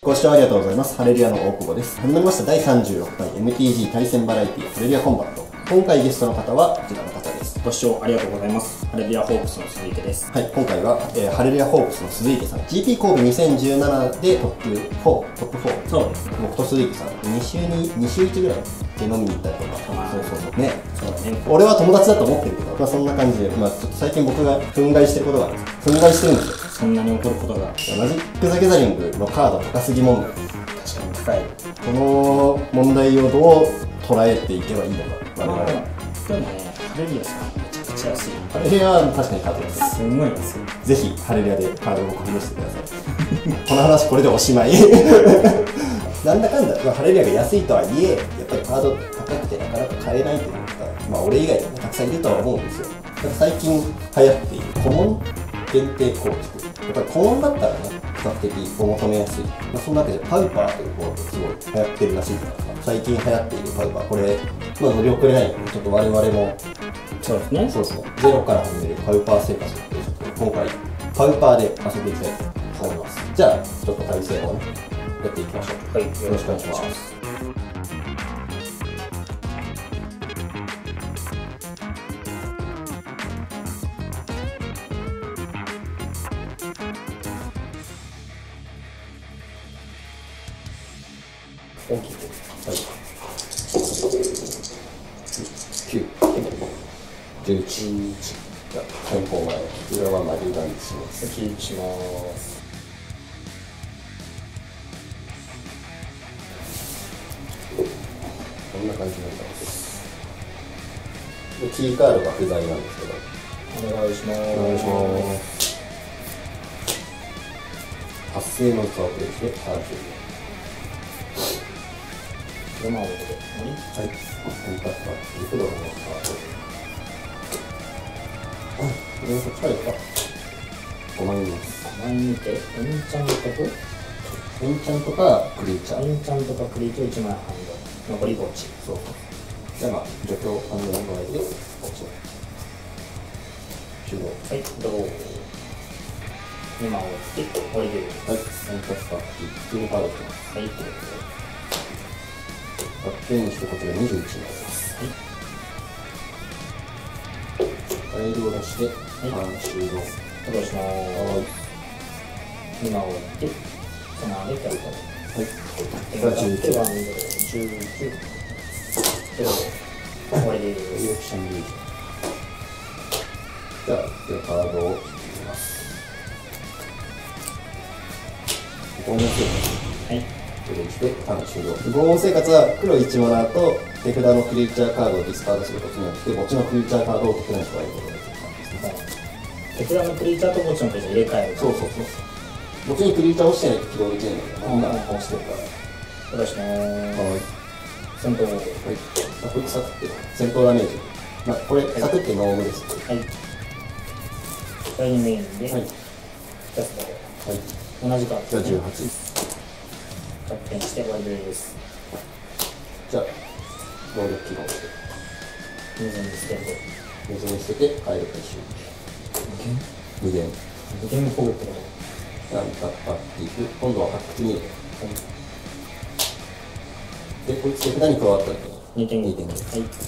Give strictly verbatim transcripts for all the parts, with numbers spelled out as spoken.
ご視聴ありがとうございます。ハレルヤの大久保です。始まりましただいさんじゅうろっかい エムティージー 対戦バラエティハレルヤコンバット。今回ゲストの方はこちらの方です。 ご視聴ありがとうございます。ハレルヤホークスの鈴池です。 はい、今回は、えー、ハレルヤホークスの鈴池さん、ジーピー 神戸にせんじゅうななでトップフォー、トップフォー。 そうですね。 僕と鈴池さん、に週に、に週いちぐらいで飲みに行ったりとか、そうそうそう。ね。 そうだね。 俺は友達だと思ってるけど、まあそんな感じで、まあちょっと最近僕が憤慨してることがあるんです。憤慨してるんですよ。 そんなに怒ることが。 マジック・ザ・ギャザリングのカード高すぎ問題。 確かに高い。 この問題をどう捉えていけばいいのか、我々は。 でもね、ハレルヤさんめちゃくちゃ安い。 ハレルヤは確かにカード安い。 すんごい安い。 ぜひハレルヤでカードを僕にしてください。この話これでおしまい。なんだかんだ、まあ、ハレルヤが安いとはいえ、やっぱりカード高くてなかなか買えないというか、まあ俺以外でもたくさんいるとは思うんですよ。だから最近流行っているコモン限定構築。やっぱりコモンだったらね、比較的お求めやすい。まあ、その中でパウパーというボードすごい流行ってるらしいから、最近流行っているパウパー、これ、まあ乗り遅れないので、ちょっと我々も、 そうですね。 そうですね、ゼロから始めるパウパー生活ということで、今回、パウパーで遊んでいきたいと思います。じゃあ、ちょっと対戦をね、やっていきましょう。 はい、 よろしくお願いします。 大きく。 はい。きゅう、じゅういち、じゃあ、先方前、裏はまで裏にします。 キープします。 こんな感じになったんです。で、キーカードが不在なんですけど。 お願いします。 お願いします。発生のカードですね、さん種類。 山を置いて、 はい。コンタクト、リクドのカード。これはこっちからいくか。ごまん円です。 ごまん見て、エンチャントと、 エンチャントかクリーチャー。 エンチャントかクリーチをいちまいハンド。残りごち。 そう。じゃあまあ、除去ハンドの場合で、こっち。終了。 はい、どうにまい置いて、終わりです。 はい。コンタクト、普通にカードしてます。 はい、ということで。 バッテンにしてこちらにじゅういちになります。 はい。 ファイルを出して、 はい、 終了。 戻しまはーす。今置いて、その上げてあげたら。 い。 手がじゅうきゅう、ワンドル、じゅうきゅう。ゼロ、終わりでリアクションリージじゃあ、ではカードを入れます。ご音生活。 はい。 プレイして、ターン終了。ご音生活は黒いちマナーと手札のクリーチャーカードをディスカードすることによって、墓地のクリーチャーカードを得点加えることができる感じですね。 手札のクリーチャーと墓地のクリーチャー入れ替える。 そうそうそう。墓地にクリーチャーをしてないと起動できないんだけど、今押してるから。 戻しまーす。 はい。 戦闘。 はい。あ、こいつサクって戦闘ダメージ。まあ、これ、サクってノームです。 はい。だいにメインで、 はい。 ふたつだけ。 はい。 同じか。 じゃあじゅうはち。 キャプテンして終わりです。 じゃあ、能力起動で。 水に捨てて。 水に捨てて、帰る回収。無限。 無限攻撃ってこなんかパッていく。今度は発掘に入れ。 と。 で、こいつ手札に加わったらにてんに。 にてんに。 はい。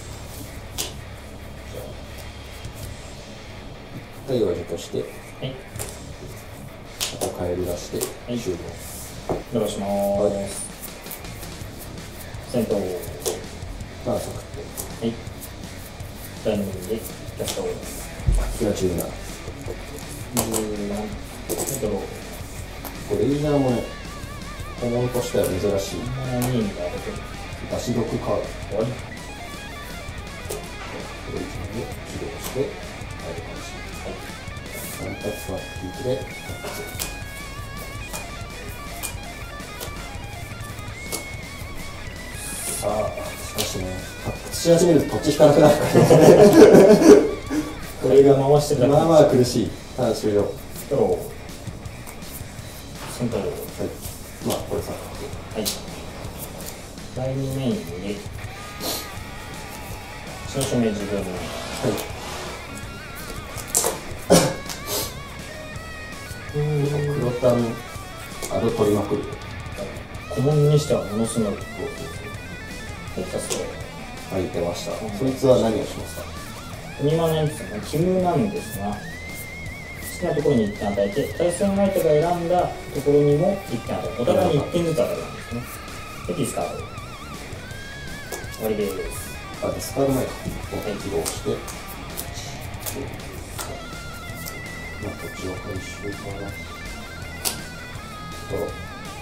はい、は除去して、 はい。 あとカエル出して、 はい終了。 戻しまーす。戦闘。 まあ、サクって。 はい。だいにメインで、キャスト。 これはじゅうなな。 じゅうよん。ドロー。 これ、レイザーもね、コモンとしては珍しい。 ななにが出てる。 出し毒カード。 終わり。 これいちまいで起動して、帰る回収。さん発はピークで、発掘。さあ、しかしね、発掘し始めると土地引かなくなるからね。 これが回してるだけ。 まあまあ苦しい。ターン終了。はい。 ドロー。戦闘。 まあ、これさ。 はい。だいにメインで、少々目自分の。 はい。黒タンアド取りまくる。 はい。 小物にしてはものすごい。はい、キャスト。 はい、出ました。そいつは何をしますか？ にマナですよね。奇遇なんですが、好きなところにいってん与えて、対戦相手が選んだところにもいってん与える。お互いにいってんずつ与えるんですね。で、ディスカード。終わりです。 あ、ディスカード前か。起動して、まあ、こっちを回収かな。と、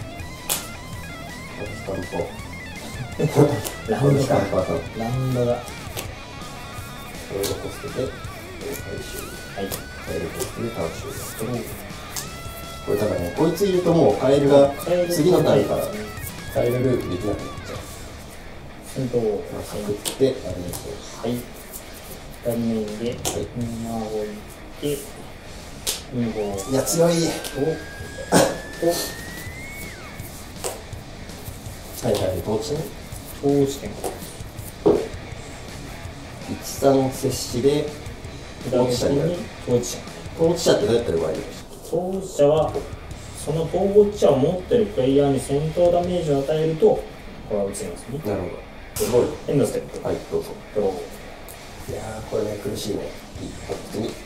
スタンプを。 ラウンドスタンプが。 はラウンドが。 これをこ捨てて、回収。 はい。 カエルこ捨てて、ターン終了。これだからね、こいついるともうカエルが次のターンからカエルループできなくなっちゃう。 戦闘をサクってやるんですよ。 はい。断面で、馬を置いて、に号。 いや、強い。 お、 はいはい、統治ね。 統治点。 いちさん接しで、統治者になる。 統治者。 統治者ってどうやったら奪えるんですか？ 統治者は、その統治者を持っているプレイヤーに戦闘ダメージを与えると、これは移りますね。 なるほど。すごい。 エンドステップ。 はい、どうぞ。 ドロー。 いやー、これね、苦しいね。いい、普通に。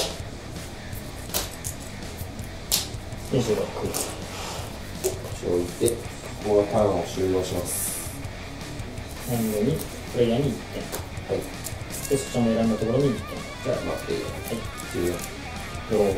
にじゅうろく。 こっちを置いて、ここはターンを終了します。 エンドに、プレイヤーにいってん。 はい。 で、そちらの選んだところにいってん。 じゃあ、待っていいよ。 はい。 じゅうよん。 ドロー。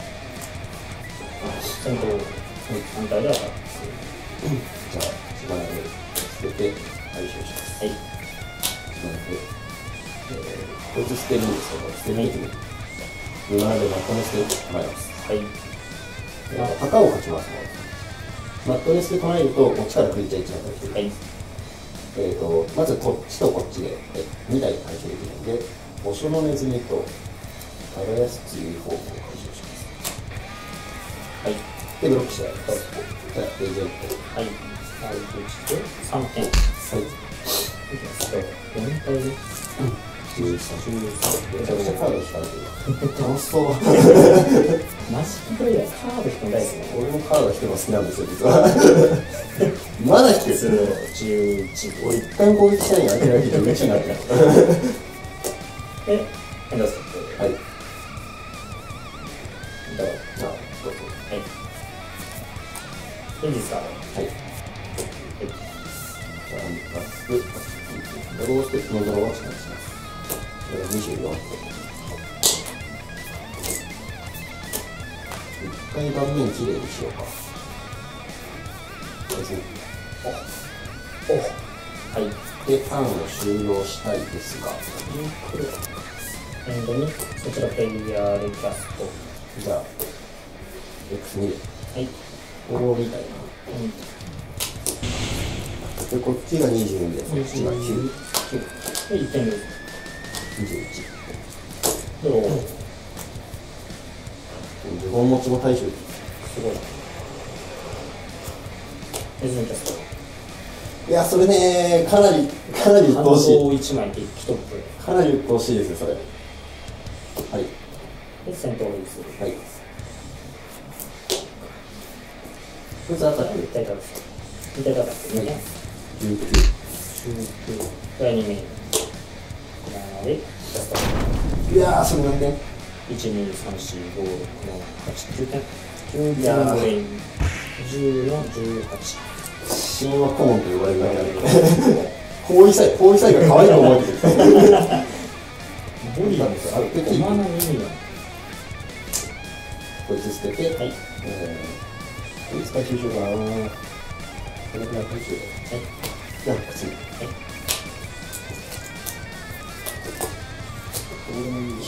戦闘、反対でアタック。 じゃあ、しばらく捨てて、回収します。 はい。 なので、えー、こいつ捨てるんですけど、捨てるときに、無難でマットネスで唱えます。 はい。 墓を書きますもん。マットネスで唱えると、こっちからクリーチャーいち枚回収できます。 はい。 えーと、まずこっちとこっちでにだい回収できるので、墓所のネズミと耕す強い方向を回収します。 はい。 で、ブロックしてやります。じゃあ、レジェンド。 はい。アウトしてさんてん。はい。いきますよ。よんかいで。 じゅうさん。 じゅうさん。 めちゃくちゃカード引かれてる。楽しそう。 マジックプレイヤー、カード引くの大好きね。 俺もカード引くの好きなんですよ、実は。まだ引ける。 じゅういち。 俺一旦攻撃したいに当てられて嬉しいなって。 で、エンドステップ。 はい。 ドロー。 じゃあ、どうぞ。 はい。で、ディスカード。 はい。 はい。 じゃあ、バスク、ドローステップのドローはしないします。これにじゅうよん。一回盤面きれいにしようか。 お、お、はい。 で、ターンを終了したいですが、 エンドに、そちらプレイヤーでキャスト。 じゃあ、エックスに で、 はい。 こうみたいな。で、こっちがにじゅうにで、こっちがきゅう。 で、いってんです。 にじゅういち。 ドロー。 自分持ちも対処。 すごい。ネズミキャスト。 いや、それね、かなり、かなり鬱陶しい。 反動いちまいで一トップ。 かなり鬱陶しいですよ、それ。はい。 で、戦闘をリリース。 はい。こいつアタック。 一体タック。一体タック。 じゅうきゅう。 じゅうきゅう。第にメイン。なので、キャスト。 いやー、それ何点？ いち、に、さん、よん、ご、ろく、なな、はち、きゅうてん。 じゅうよんメイン。 じゅうよん、じゅうはち。 神話顧問と呼ばれるだけある。包囲祭、包囲祭が可愛いと思えてる。 ボディーですよ。ごマナにミリオン。 こいつ捨てて、 はい。 えー、こいつ回収しようかな。これくらい回収で。 はい。 じゃあ、次。 はい。 どうでもいい。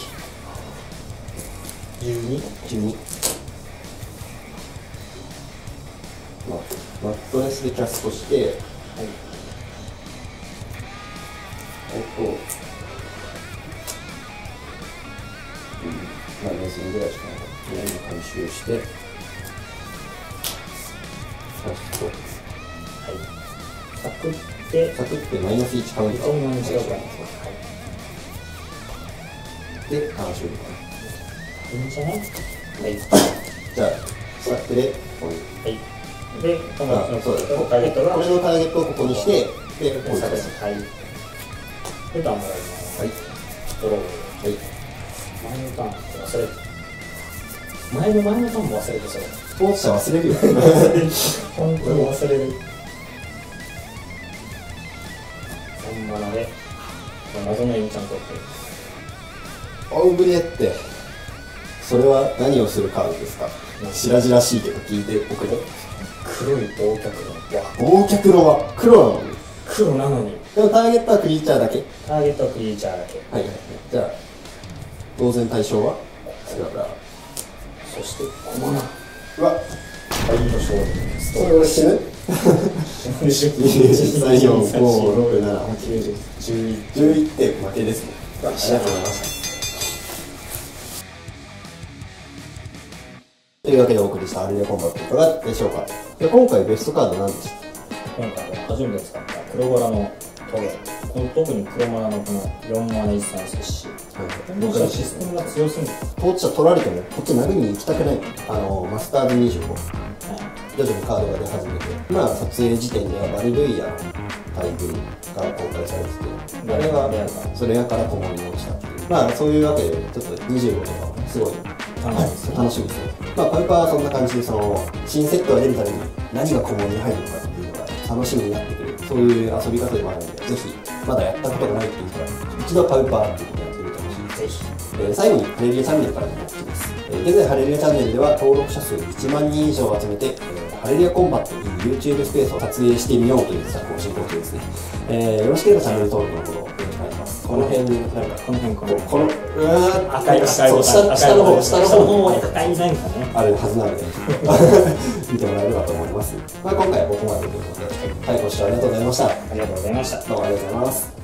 じゅうに。 じゅうに。まあ、マットネスでキャストして、はい。えっと、うん、まあ、ネズミぐらいしかない。今回収して、キャスト。はい。 サクって、 サクってマイナスいちカウント。 マイナスいちカウント。はい。 で、ターン終了かいいんじゃない？はい。 な。じゃあ、スタックで、こういう。 はい。 で、このあそうだターゲットがこれのターゲットをここにして、で、ここに探しす。はい。で、ターンもらいます。 はい。 ドロー。 はい。 前のターン忘れて。前の前のターンも忘れてそう。 スポーツ者忘れるよ。 本当に忘れる。さんマナで、謎のエンチャントを取る。 オーブリエって、それは何をするカードですか？白々しいけど聞いておくれ。 黒い忘却の。いや、 忘却のは黒なのに。 黒なのに。 でもターゲットはクリーチャーだけ。 ターゲットはクリーチャーだけ。 はいはいはい。じゃあ、当然対象はスクラブラー。 そして、コマナ。 うわ、 ファイト勝利。ストそれ俺死ぬさん、よん、ご、ろく、なな、はち、 じゅういち。 じゅういってん負けですね。ありがとうございました。というわけでお送りしたアルレコンバットいかがでしょうか。で今回ベストカード何でした？ 今回は初めて使った黒バラのトゲ。この特に黒マナのこのよんマナ一三接し。僕はシステムが強すぎる。 当事者取られてもこっち殴りに行きたくない。あのマスターズにじゅうご。徐々にカードが出始めて、まあ撮影時点ではバルルイヤの大群が公開されてて、あれはそれやからここに落ちたっていう。まあそういうわけでちょっとにじゅうごとかすごい楽しみですね。まあパイパーはそんな感じで、その新セットが出るために何が小物に入るのかっていうのが楽しみになってくる、そういう遊び方でもあるので、ぜひまだやったことがないっていう人は一度パイパーっていうのをやってみてほしいです。ぜひ。えー、最後にハレリアチャンネルからの告知です。えー、現在ハレリアチャンネルでは登録者数いちまんにん以上を集めて、えー、ハレリアコンバットという YouTube スペースを撮影してみようという企画を進行中ですね。えー、よろしければチャンネル登録のほどよろしくお願いします。この辺なんかこの辺このこのうわー赤い赤いそう下下の方下の方に赤いなんかねあるはずなので見てもらえればと思います。まあ今回はここまでということで、はい、ご視聴ありがとうございました。 ありがとうございました。 どうもありがとうございます。